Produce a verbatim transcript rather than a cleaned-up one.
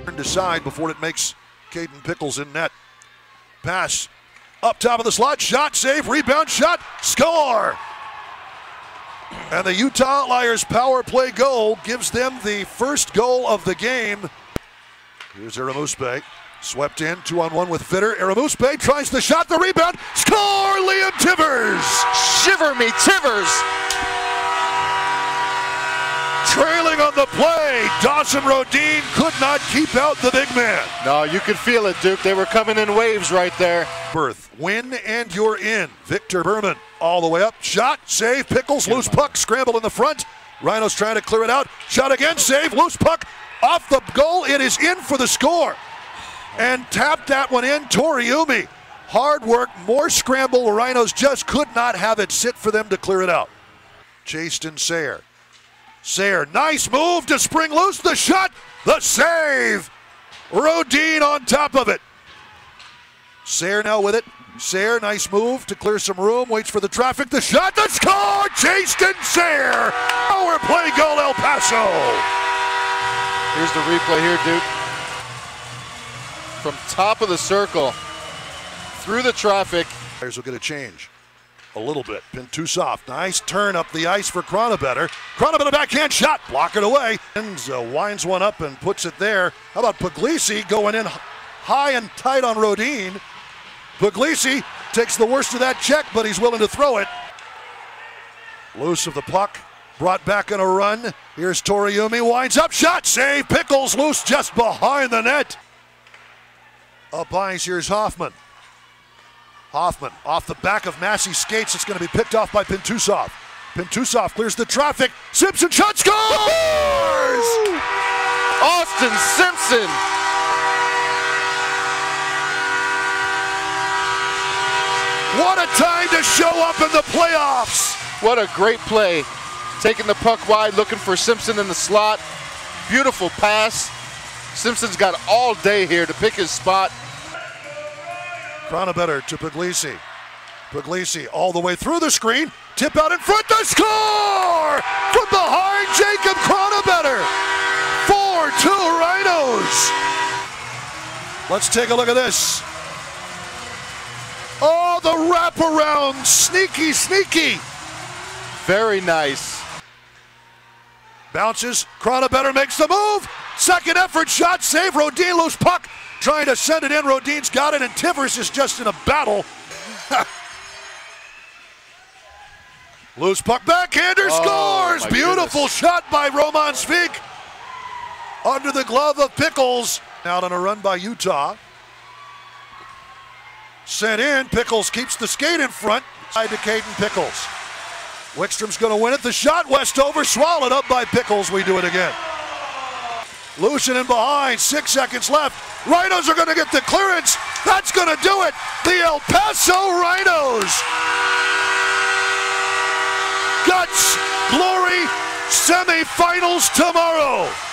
Decide before it makes Caden Pickles in net. Pass up top of the slot, shot, save, rebound, shot, score! And the Utah Outliers power play goal gives them the first goal of the game. Here's Aramuspe, swept in, two on one with Fitter. Aramuspe tries the shot, the rebound, score! Liam Tivers! Shiver me Tivers! Trailing on the play, Dawson Rodin could not keep out the big man. No, you could feel it, Duke. They were coming in waves right there. Berth, win and you're in. Victor Berman all the way up. Shot, save, Pickles, loose puck, scramble in the front. Rhinos trying to clear it out. Shot again, save, loose puck, off the goal. It is in for the score. And tapped that one in, Toriumi. Hard work, more scramble. Rhinos just could not have it sit for them to clear it out. Jason Sayre. Sayre, nice move to spring loose, the shot, the save. Rodin on top of it. Sayre now with it. Sayre, nice move to clear some room, waits for the traffic, the shot, the score, Jason Sayre. Power play goal, El Paso. Here's the replay here, Duke. From top of the circle, through the traffic. Players will get a change. A little bit. Pintusov, nice turn up the ice for Cronabetter. Cronabetter backhand shot, block it away. And uh, winds one up and puts it there. How about Puglisi going in high and tight on Rodin? Puglisi takes the worst of that check, but he's willing to throw it. Loose of the puck, brought back in a run. Here's Toriumi, winds up, shot, save, Pickles loose just behind the net. Up ice, here's Hoffman. Hoffman off the back of Massey's skates. It's going to be picked off by Pintusov. Pintusov clears the traffic. Simpson shot, scores! Austin Simpson. What a time to show up in the playoffs. What a great play. Taking the puck wide, looking for Simpson in the slot. Beautiful pass. Simpson's got all day here to pick his spot. Cronabetter to Puglisi. Puglisi all the way through the screen. Tip out in front, the score! From behind, Jacob Cronabetter. four two Rhinos. Let's take a look at this. Oh, the wraparound. Sneaky, sneaky. Very nice. Bounces. Cronabetter makes the move. Second effort, shot, save. Rodin, loose puck. Trying to send it in, Rodin's got it, and Tivers is just in a battle. Loose puck, backhander, oh, scores! Beautiful goodness. Shot by Roman Svig. Under the glove of Pickles. Out on a run by Utah. Sent in, Pickles keeps the skate in front. Side to Caden Pickles. Wickstrom's going to win it. The shot, Westover, swallowed up by Pickles. We do it again. Lucien in behind, six seconds left. Rhinos are going to get the clearance. That's going to do it. The El Paso Rhinos. Guts, glory, semifinals tomorrow.